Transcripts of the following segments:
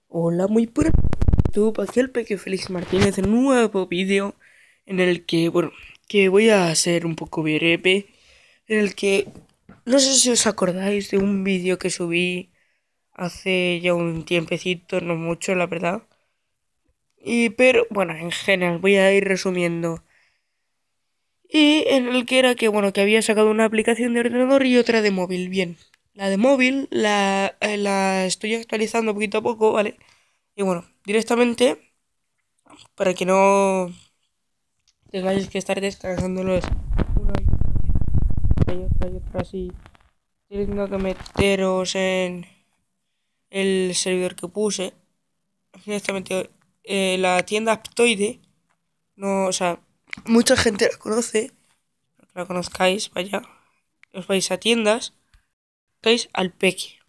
Hola, muy buenas a YouTube, aquí el Peque Félix Martínez en un nuevo vídeo en el que, que voy a hacer un poco breve, en el que no sé si os acordáis de un vídeo que subí hace ya un tiempecito, no mucho, la verdad. Pero bueno, en general voy a ir resumiendo. Y en el que era que había sacado una aplicación de ordenador y otra de móvil. Bien, la de móvil la estoy actualizando poquito a poco, ¿vale? Y bueno, directamente, para que no tengáis que estar descargándolos una y otra y otra así, teniendo que meteros en el servidor que puse. Directamente, la tienda Aptoide, no, o sea, mucha gente la conoce, para que la conozcáis, vaya, os vais a tiendas, buscáis al Peque.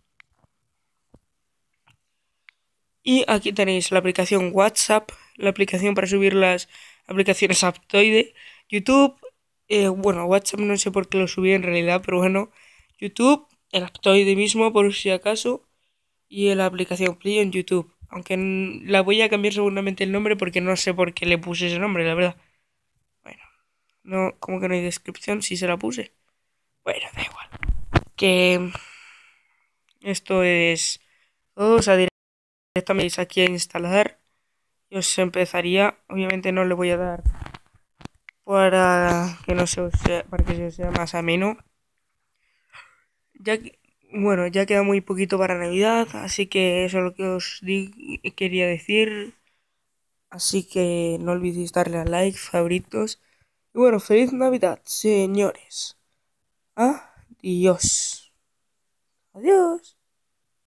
Y aquí tenéis la aplicación WhatsApp, la aplicación para subir las aplicaciones Aptoide, YouTube, WhatsApp no sé por qué lo subí en realidad, pero bueno, YouTube, el Aptoide mismo por si acaso, y la aplicación Play en YouTube. Aunque la voy a cambiar seguramente el nombre porque no sé por qué le puse ese nombre, la verdad. Bueno, no, como que no hay descripción si se la puse. Bueno, da igual. Que esto es todo, o sea, directamente aquí a instalar. Y os empezaría, obviamente no le voy a dar para que no se os sea, para que se os sea más ameno. Ya que, bueno, ya queda muy poquito para Navidad, así que eso es lo que quería decir. Así que no olvidéis darle a like, favoritos. Y bueno, feliz Navidad, señores. Adiós. Adiós.